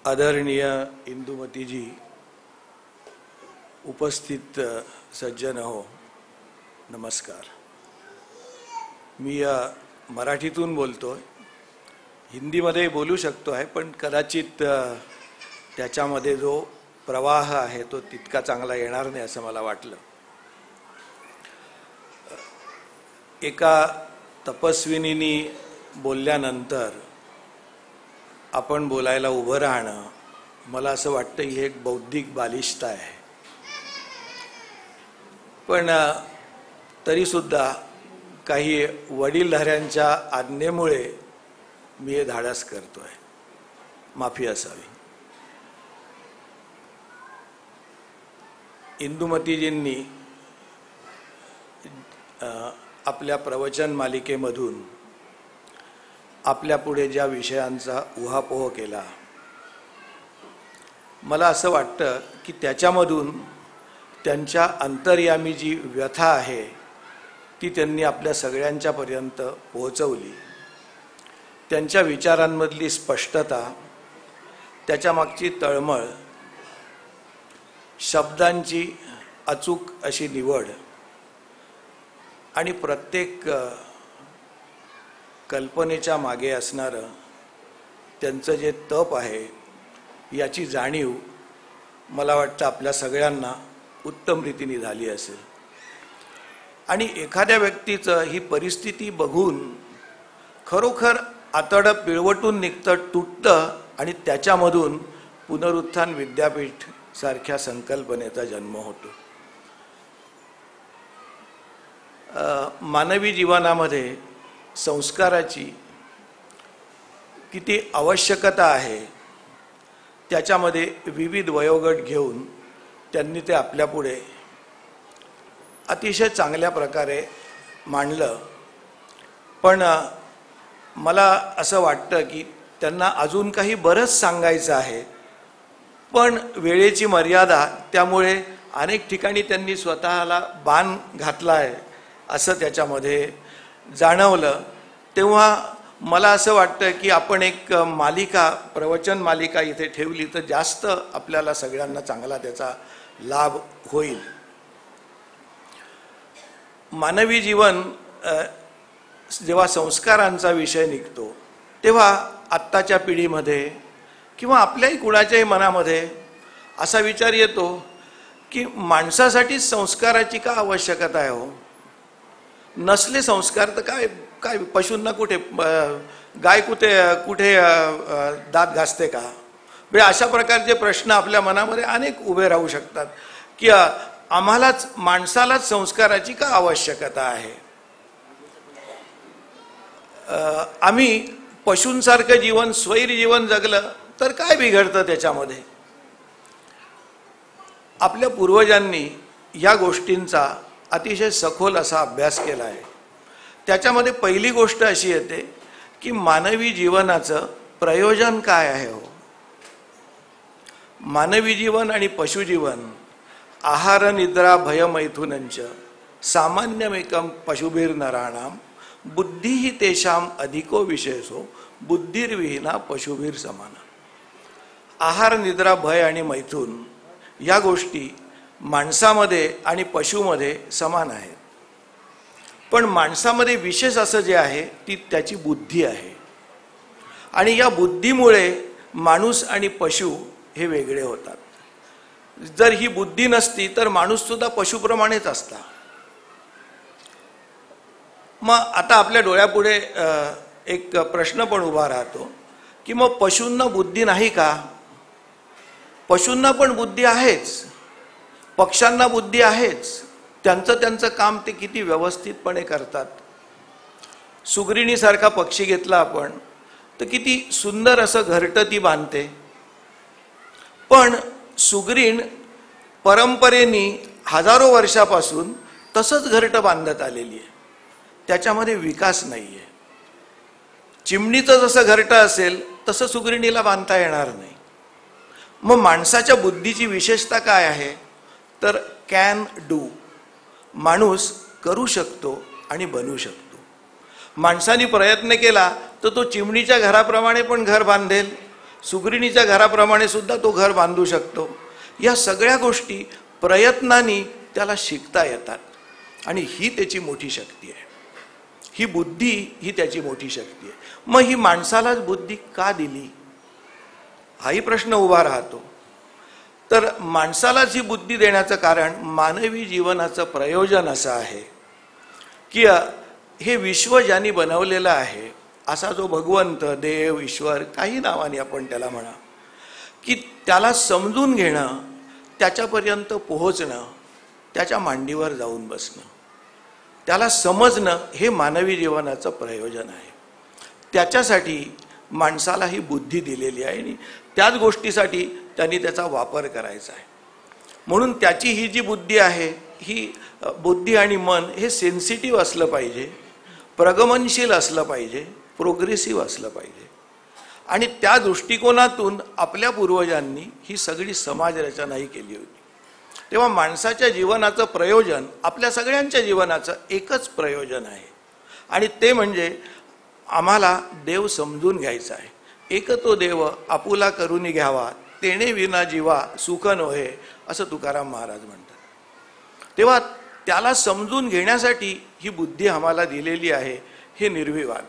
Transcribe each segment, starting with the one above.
आदरणीय इंदुमती जी, उपस्थित सज्जन हो, नमस्कार। मी मराठीतून बोलतोय, हिंदीमध्ये बोलू शकतो आहे, पण कदाचित त्याच्यामध्ये जो प्रवाह आहे तो तितका चांगला येणार नाही असं मला वाटलं। एका तपस्विनीनी बोलल्यानंतर आपण बोलायला उभं राहणं, मला असं वाटतं ही एक बौद्धिक बालिष्ठता आहे। पण तरी सुद्धा काही वडीलधाऱ्यांच्या आज्ञेमुळे मी हे धाडस करतोय, माफी असावी। इंदुमतीजींनी आपल्या प्रवचन मालिकेमधून आपल्या पुढे ज्या विषयांचा उहापोह केला, मला असं वाटतं की त्याच्यामधून त्यांच्या अंतर्यामी जी व्यथा आहे ती त्यांनी आपल्या सगळ्यांच्या पर्यंत पोहोचवली। त्यांच्या विचारांमधली स्पष्टता, त्याच्या मागची तळमळ, शब्दांची अचूक अशी निवड आणि प्रत्येक कल्पनेच्या मागे असणारं त्यांचं जे तप आहे याची जाणीव मला वाटतं आपल्या सगळ्यांना उत्तम रीतीने झाली असेल। आणि एखाद्या व्यक्तीचं ही परिस्थिती बघून खरोखर आतडं पिळवटून निघतं, तुटतं आणि त्याच्यामधून पुनरुत्थान विद्यापीठ सारख्या संकल्पनेचा जन्म होतो। मानवी जीवनामध्ये संस्काराची किती आवश्यकता आहे त्याच्यामध्ये विविध वयोगट घेऊन त्यांनी ते आपल्यापुढे अतिशय चांगल्या प्रकारे मांडलं। पण मला असं वाटतं की त्यांना अजून काही बरंच सांगायचं आहे, पण वेळेची मर्यादा, त्यामुळे अनेक ठिकाणी त्यांनी स्वतःला बाण घातला आहे असं त्याच्यामध्ये जाणवलं। तेव्हा मला असं वाटतं की आपण एक मालिका, प्रवचन मालिका इथे ठेवली तर जास्त आपल्याला सगळ्यांना चांगला त्याचा लाभ होईल। मानवी जीवन जेव्हा संस्कारांचा विषय निघतो तेव्हा आत्ताच्या पिढीमध्ये किंवा आपल्याही कुणाच्याही मनामध्ये असा विचार येतो की माणसासाठी संस्काराची का आवश्यकता आहे हो? नसले संस्कार तर काय काय पशूंना कुठे, गाय कुठे दात घासते का? म्हणजे अशा प्रकारचे प्रश्न आपल्या मनामध्ये अनेक उभे राहू शकतात की आम्हालाच, माणसालाच संस्काराची का आवश्यकता आहे? आम्ही पशूंसारखं जीवन, स्वैर जीवन जगलं तर काय बिघडतं त्याच्यामध्ये? आपल्या पूर्वजांनी या गोष्टींचा अतिशय सखोल असा अभ्यास केला आहे। त्याच्यामध्ये पहिली गोष्ट अशी येते की मानवी जीवनाचं प्रयोजन काय आहे हो? मानवी जीवन आणि पशुजीवन आहार निद्रा भय मैथुनंच सामान्यमेकम पशुभिर्नराणाम बुद्धिही तेषाम अधिको विशेषो बुद्धिर्विहीना पशुभिर समाना। आहार निद्रा भय आणि मैथुन या गोष्टी माणसामध्ये आणि पशुमध्ये समान आहेत, पण माणसामध्ये विशेष असं जे आहे ती त्याची बुद्धी आहे। आणि या बुद्धीमुळे माणूस आणि पशु हे वेगळे होतात। जर ही बुद्धी नसती तर माणूस सुद्धा पशुप्रमाणेच असता। मग आता आपल्या डोळ्यापुढे एक प्रश्न पण उभा राहतो की मग पशूंना बुद्धी नाही का? पशूंना पण बुद्धी आहेच, पक्ष्यांना बुद्धी आहेच, त्यांचं काम ते किती व्यवस्थितपणे करतात। सुगरिणीसारखा पक्षी घेतला आपण तर किती सुंदर असं घरटं ती बांधते, पण सुगरीण परंपरेने हजारो वर्षापासून तसंच घरटं बांधत आलेली आहे, त्याच्यामध्ये विकास नाही आहे। चिमणीचं जसं घरटं असेल तसं सुगरिणीला बांधता येणार नाही। मग माणसाच्या बुद्धीची विशेषता काय आहे तर कॅन डू, माणूस करू शकतो आणि बनवू शकतो। माणसाने प्रयत्न केला तर तो चिमणीच्या घराप्रमाणे पण घर बांधेल सुगरिणीच्या घराप्रमाणे सुद्धा तो घर बांधू शकतो. या सगळ्या गोष्टी प्रयत्नांनी त्याला शिकता येतात आणि ही त्याची मोठी शक्ती आहे. ही बुद्धी ही त्याची मोठी शक्ती आहे. मग ही माणसालाच बुद्धी का दिली हाही प्रश्न उभा राहतो. तर माणसालाच ही बुद्धी देण्याचं कारण मानवी जीवनाचं प्रयोजन असं आहे की हे विश्व ज्यांनी बनवलेलं आहे, असा जो भगवंत, देव, ईश्वर, काही नावाने आपण त्याला म्हणा, की त्याला समजून घेणं, त्याच्यापर्यंत पोहोचणं, त्याच्या मांडीवर जाऊन बसणं, त्याला समजणं हे मानवी जीवनाचं प्रयोजन आहे. त्याच्यासाठी माणसाला ही बुद्धी दिलेली आहे आणि त्याच गोष्टीसाठी त्यांनी त्याचा वापर करायचा आहे. म्हणून त्याची ही जी बुद्धी आहे, ही बुद्धी आणि मन हे सेन्सिटिव्ह असलं पाहिजे, प्रगमनशील असलं पाहिजे, प्रोग्रेसिव्ह असलं पाहिजे. आणि त्या दृष्टिकोनातून आपल्या पूर्वजांनी ही सगळी समाजरचनाही केली होती. तेव्हा माणसाच्या जीवनाचं प्रयोजन, आपल्या सगळ्यांच्या जीवनाचं एकच प्रयोजन आहे आणि ते म्हणजे आम्हाला देव समजून घ्यायचा आहे. एक तो देव आपुला करून घ्यावा, तेणे विना जीवा सुख नोहे, असं तुकाराम महाराज म्हणतात. तेव्हा त्याला समजून घेण्यासाठी ही बुद्धी आम्हाला दिलेली आहे, हे निर्विवाद.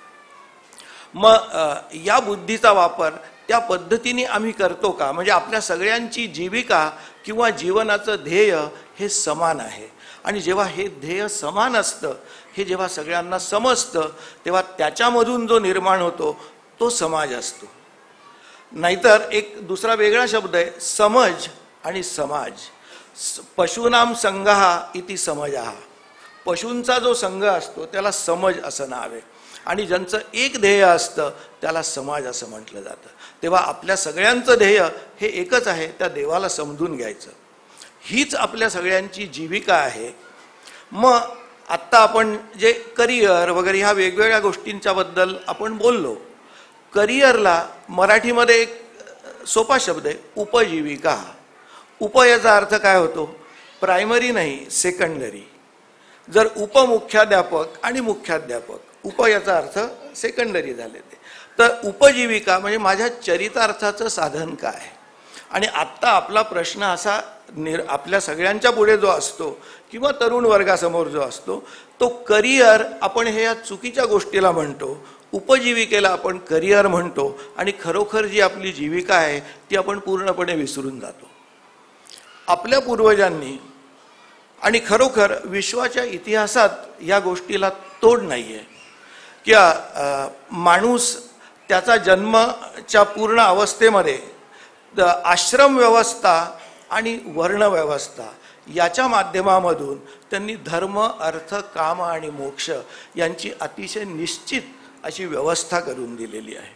मग या बुद्धीचा वापर त्या पद्धतीने आम्ही करतो का? म्हणजे आपल्या सगळ्यांची जीविका किंवा जीवनाचं ध्येय हे समान आहे आणि जेव्हा हे ध्येय समान असतं, हे जेव्हा सगळ्यांना समजतं, तेव्हा त्याच्यामधून जो निर्माण होतो तो समाज असतो. नाहीतर एक दुसरा वेगळा शब्द आहे समज आणि समाज. पशूनाम संघहा इति समजहा. पशूंचा जो संघ असतो त्याला समज असं नाव आहे आणि ज्यांचं एक ध्येय असतं त्याला समाज असं म्हटलं जातं. तेव्हा आपल्या सगळ्यांचं ध्येय हे एकच आहे, त्या देवाला समजून घ्यायचं. हीच आपल्या सगळ्यांची जीविका आहे. मग आत्ता आपण जे करिअर वगैरे ह्या वेगवेगळ्या गोष्टींच्या बद्दल आपण बोललो. करिअरला मराठीमध्ये एक सोपा शब्द आहे उपजीविका. उप याचा अर्थ काय होतो? प्रायमरी नाही, सेकंडरी. जर उपमुख्याध्यापक आणि मुख्याध्यापक, उप याचा अर्थ सेकंडरी झाले ते. तर उपजीविका म्हणजे माझ्या चरितार्थाचं साधन काय? आणि आत्ता आपला प्रश्न असा आपल्या सगळ्यांच्या पुढे जो असतो किंवा तरुण वर्गासमोर जो असतो, तो करिअर आपण हे या चुकीच्या गोष्टीला म्हणतो. उपजीविकेला आपण करिअर म्हणतो आणि खरोखर जी आपली जीविका आहे ती आपण पूर्णपणे विसरून जातो. आपल्या पूर्वजांनी आणि खरोखर विश्वाच्या इतिहासात या गोष्टीला तोड नाही आहे की माणूस त्याचा जन्मच्या पूर्ण अवस्थेमध्ये आश्रम व्यवस्था आणि वर्ण व्यवस्था याच्या माध्यमामधून त्यांनी धर्म, अर्थ, काम आणि मोक्ष यांची अतिशय निश्चित अशी व्यवस्था करून दिलेली आहे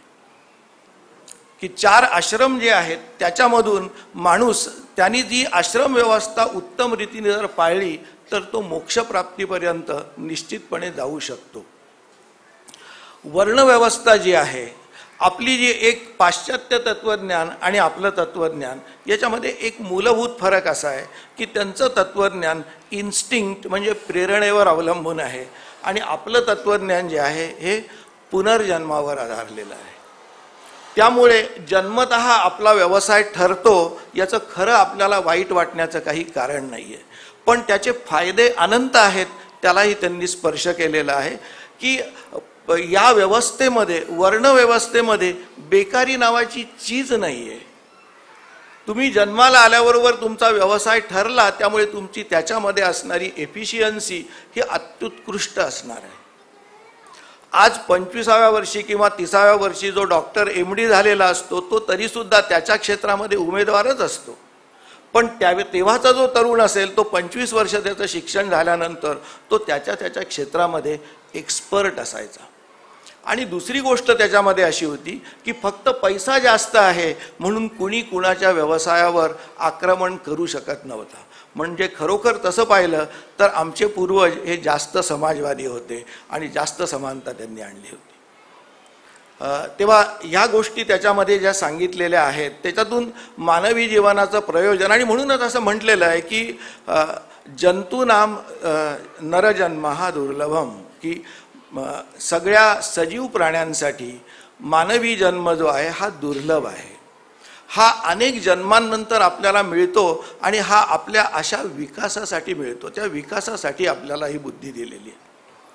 की 4 आश्रम जे आहेत त्याच्यामधून माणूस त्यांनी जी आश्रम व्यवस्था उत्तम रीतीने जर पाळली तर तो मोक्षप्राप्तीपर्यंत निश्चितपणे जाऊ शकतो. वर्णव्यवस्था जी आहे, आपली जी एक पाश्चात्य तत्त्वज्ञान आणि आपलं तत्त्वज्ञान याच्यामध्ये एक मूलभूत फरक असा आहे की त्यांचं तत्त्वज्ञान इन्स्टिंक्ट म्हणजे प्रेरणेवर अवलंबून आहे आणि आपलं तत्त्वज्ञान जे आहे हे पुनर्जन्मावर आधारलेलं आहे. त्यामुळे जन्मतः आपला व्यवसाय ठरतो याचं खरं आपल्याला वाईट वाटण्याचं काही कारण नाही आहे, पण त्याचे फायदे अनंत आहेत. त्यालाही त्यांनी स्पर्श केलेला आहे की या व्यवस्थेमध्ये, वर्णव्यवस्थेमध्ये बेकारी नावाची चीज नाही आहे. तुम्ही जन्माला आल्याबरोबर तुमचा व्यवसाय ठरला, त्यामुळे तुमची त्याच्यामध्ये असणारी एफिशियन्सी ही अत्युत्कृष्ट असणार आहे. आज 25व्या वर्षी किंवा 30व्या वर्षी जो डॉक्टर MD झालेला असतो तो तरीसुद्धा त्याच्या क्षेत्रामध्ये उमेदवारच असतो, पण तेव्हाचा जो तरुण असेल तो 25 वर्ष त्याचं शिक्षण झाल्यानंतर तो त्याच्या क्षेत्रामध्ये एक्सपर्ट असायचा. आणि दुसरी गोष्ट त्याच्यामध्ये अशी होती की फक्त पैसा जास्त आहे म्हणून कुणी कुणाच्या व्यवसायावर आक्रमण करू शकत नव्हता. म्हणजे खरोखर तसं पाहिलं तर आमचे पूर्वज हे जास्त समाजवादी होते आणि जास्त समानता त्यांनी आणली होती. तेव्हा ह्या गोष्टी त्याच्यामध्ये ज्या सांगितलेल्या आहेत त्याच्यातून मानवी जीवनाचं प्रयोजन, आणि म्हणूनच असं म्हटलेलं आहे की जंतूनाम नरजन्म हा दुर्लभम, की सगळ्या सजीव प्राण्यांसाठी मानवी जन्म जो आहे हा दुर्लभ आहे, हा अनेक जन्मांनंतर आपल्याला मिळतो आणि हा आपल्या अशा विकासासाठी मिळतो, त्या विकासासाठी आपल्याला ही बुद्धी दिलेली आहे।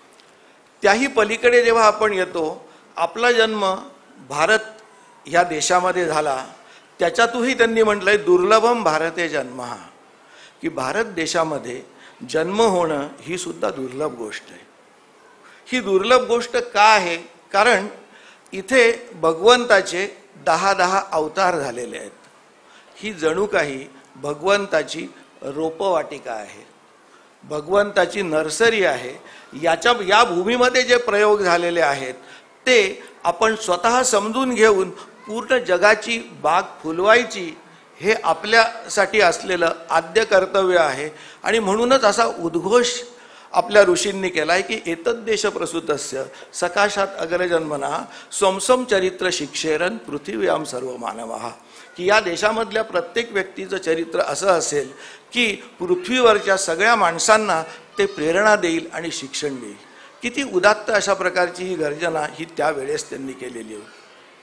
त्याही पलीकडे जेव्हा आपण येतो, आपला जन्म भारत ह्या देशामध्ये झाला, त्याच्यातही त्यांनी म्हटलंय दुर्लभम भारते जन्म, की भारत देशामध्ये जन्म होणं ही सुद्धा दुर्लभ गोष्ट आहे। ही दुर्लभ गोष्ट का आहे? कारण इथे भगवंताचे 10 अवतार झालेले आहेत। ही जणू काही भगवंताची रोपवाटिका आहे, भगवंताची नर्सरी आहे। या भूमीमध्ये जे प्रयोग झालेले आहेत ते आपण स्वतः समजून घेऊन पूर्ण जगाची बाग फुलवायची, हे आपल्यासाठी असलेलं आद्य कर्तव्य आहे। आणि म्हणूनच असा उद्घोष आपल्या ऋषींनी केला आहे की एतद्देश प्रसूतस्य सकाशात अग्रजन्मना स्वमसम चरित्र शिक्षेरन पृथिव्याम सर्व मानवाः, की या देशामधल्या प्रत्येक व्यक्तीचं चरित्र असं असेल की पृथ्वीवरच्या सगळ्या माणसांना ते प्रेरणा देईल आणि शिक्षण देईल। किती उदात्त अशा प्रकारची ही गर्जना ही त्यावेळेस त्यांनी केलेली होती।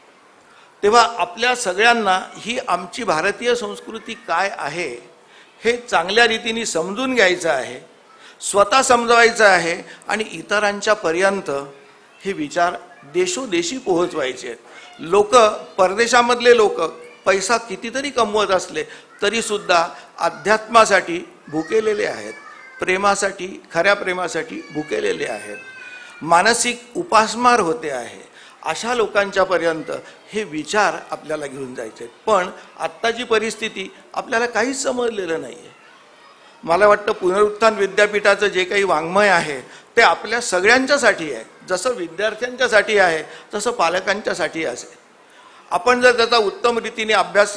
तेव्हा आपल्या सगळ्यांना ही आमची भारतीय संस्कृती काय आहे हे चांगल्या रीतीने समजून घ्यायचं आहे, स्वतः समजवायचं आहे आणि इतरांच्या पर्यंत हे विचार देशोदेशी पोहोचवायचे आहेत। लोक, परदेशामधले लोक पैसा कितीतरी कमवत असले तरी सुद्धा अध्यात्मासाठी भुकेलेले आहेत, प्रेमासाठी, खऱ्या प्रेमासाठी भुकेलेले आहेत, मानसिक उपासमार होते आहे। अशा लोकांच्या पर्यंत हे विचार आपल्याला घेऊन जायचे आहेत। पण आत्ताची परिस्थिती आपल्याला काहीच समजलेलं नाही आहे। मला वाटतं पुनरुत्थान विद्यापीठाचं जे काही वाङ्मय आहे ते आपल्या सगळ्यांच्यासाठी आहे, जसं विद्यार्थ्यांच्यासाठी आहे तसं पालकांच्यासाठी असेल। आपण जर त्याचा उत्तम रीतीने अभ्यास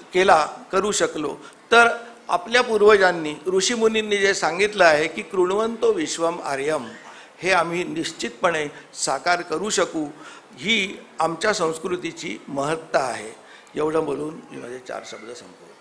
करू शकलो तर आपल्या पूर्वजांनी, ऋषीमुनींनी जे सांगितलं आहे की कृण्वन्तो विश्वम आर्यम, हे आम्ही निश्चितपणे साकार करू शकू। ही आमच्या संस्कृतीची महत्ता आहे। एवढं बोलून मी माझे 4 शब्द संपवतो।